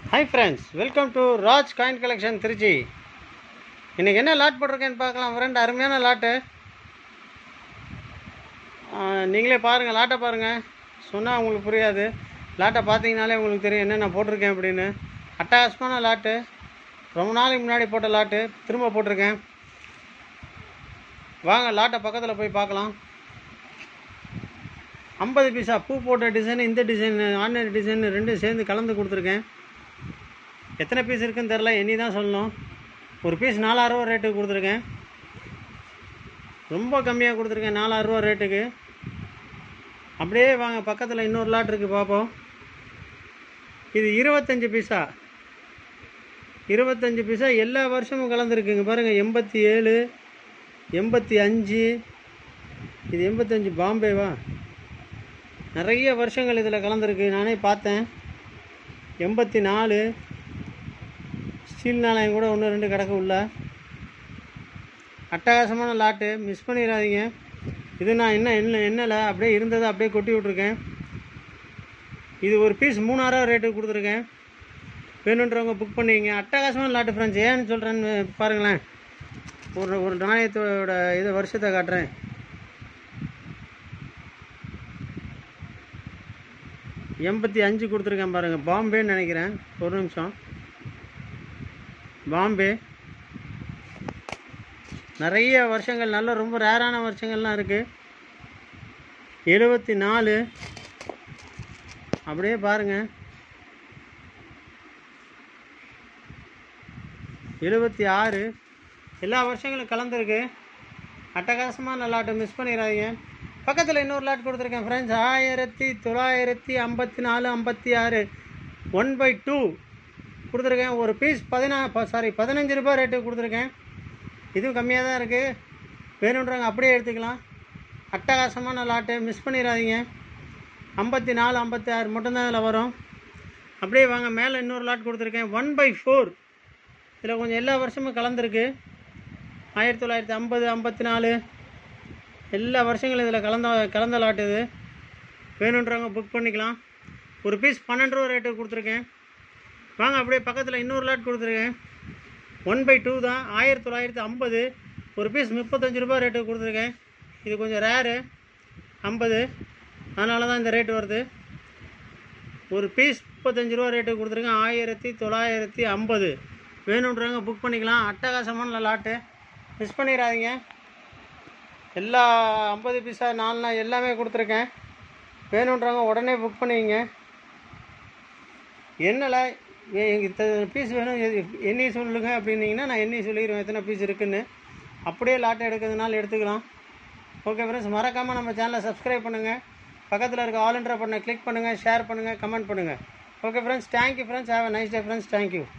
Hi friends, welcome to Raj Coin Collection trichy. இன்னைக்கு என்ன lot போட்டிருக்கேன்னு பார்க்கலாம் ஃப்ரெண்ட். அருமையான லாட்டு. நீங்களே பாருங்கள், லாட்டை பாருங்கள். சொன்னால் உங்களுக்கு புரியாது. லாட்டை பார்த்தீங்கனாலே உங்களுக்கு தெரியும் என்னென்ன போட்டிருக்கேன் அப்படின்னு. அட்டகாசமான லாட்டு. ரொம்ப நாளைக்கு முன்னாடி போட்ட லாட்டு திரும்ப போட்டிருக்கேன். வாங்க லாட்டை பக்கத்தில் போய் பார்க்கலாம். 50 பைசா பூ போட்ட டிசைன், இந்த டிசைன் ஆர்டினரி டிசைன் ரெண்டும் சேர்ந்து கலந்து கொடுத்துருக்கேன். எத்தனை பீஸ் இருக்குன்னு தெரில, எண்ணி தான் சொல்லணும். ஒரு பீஸ் 4000 ரூபா ரேட்டுக்கு கொடுத்துருக்கேன். ரொம்ப கம்மியாக கொடுத்துருக்கேன், 4000 ரூபா ரேட்டுக்கு. அப்படியே வாங்க பக்கத்தில் இன்னொரு லாட் இருக்குது பார்ப்போம். இது 25 பைசா. 25 பைசா எல்லா வருஷமும் கலந்துருக்குங்க பாருங்கள். 87, 85, இது 85 பாம்பேவா. நிறைய வருஷங்கள் இதில் கலந்துருக்கு, நானே பார்த்தேன். 84 ஸ்டீல் நாணயம் கூட 1-2 கிடக்கு உள்ள. அட்டகாசமான லாட்டு, மிஸ் பண்ணிடாதீங்க. இது நான் என்னல அப்படியே இருந்ததை அப்படியே கொட்டி விட்ருக்கேன். இது ஒரு பீஸ் 3000 ரூபா ரேட்டுக்கு கொடுத்துருக்கேன். வேணுன்றவங்க புக் பண்ணிங்க. அட்டகாசமான லாட்டு ஃப்ரெண்ட்ஸ். ஏன்னு சொல்கிறேன்னு பாருங்களேன். ஒரு நாணயத்தோட இதை வருஷத்தை காட்டுறேன். $85 கொடுத்துருக்கேன் பாருங்கள். பாம்பேன்னு நினைக்கிறேன். ஒரு நிமிஷம். பாம்பே. நிறைய வருஷங்கள், நல்ல ரொம்ப ரேரான வருஷங்கள்லாம் இருக்குது. 74 அப்படியே பாருங்கள். 76 எல்லா வருஷங்களும் கலந்துருக்கு. அட்டகாசமாக லாட்டை மிஸ் பண்ணிடாதீங்க. பக்கத்தில் இன்னொரு லாட் கொடுத்துருக்கேன் ஃப்ரெண்ட்ஸ். 1954, 56 1/2 கொடுத்துருக்கேன். ஒரு பீஸ் 15 ரூபா ரேட்டுக்கு கொடுத்துருக்கேன். இதுவும் கம்மியாக தான் இருக்குது. வேணுன்றவங்க அப்படியே எடுத்துக்கலாம். அட்டகாசமான லாட்டு, மிஸ் பண்ணிடாதீங்க. 54, 56 மட்டும்தான் இதில் வரும். அப்படியே வாங்க மேலே இன்னொரு லாட் கொடுத்துருக்கேன். 1/4 இதில் கொஞ்சம் எல்லா வருஷமும் கலந்துருக்கு. 1950, 54 எல்லா வருஷங்களும் இதில் கலந்த லாட் இது. வேணுன்றவங்க புக் பண்ணிக்கலாம். ஒரு பீஸ் 12 ரூபா ரேட்டுக்கு கொடுத்துருக்கேன். வாங்க அப்படியே பக்கத்தில் இன்னொரு லாட் கொடுத்துருக்கேன். 1/2 தான். 1950 ஒரு பீஸ் 35 ரூபா ரேட்டுக்கு கொடுத்துருக்கேன். இது கொஞ்சம் ரேரு 50, அதனால தான் இந்த ரேட்டு வருது. ஒரு பீஸ் 35 ரூபா ரேட்டுக்கு கொடுத்துருக்கேன். 1950 வேணுன்றவங்க புக் பண்ணிக்கலாம். அட்டகாசமான லாட்டு, மிஸ் பண்ணிடாதீங்க. எல்லா 50 பைசா 4 எல்லாமே கொடுத்துருக்கேன். வேணுன்றவங்க உடனே புக் பண்ணிங்க. என்னல இத்தனை பீஸ் வேணும் எண்ணி சொல்லுங்க அப்படின்னீங்கன்னா நான் எண்ணி சொல்லிடுவேன் எத்தனை பீஸ் இருக்குதுன்னு. அப்படியே லாட்டை எடுக்கிறதுனால எடுத்துக்கலாம். ஓகே ஃப்ரெண்ட்ஸ், மறக்காமல் நம்ம சேனலை சப்ஸ்கிரைப் பண்ணுங்கள். பக்கத்தில் இருக்க ஆல் என்ற பட்டனை கிளிக் பண்ணுங்கள், ஷேர் பண்ணுங்கள், கமெண்ட் பண்ணுங்கள். Okay friends, thank you friends. Have a nice day friends. Thank you.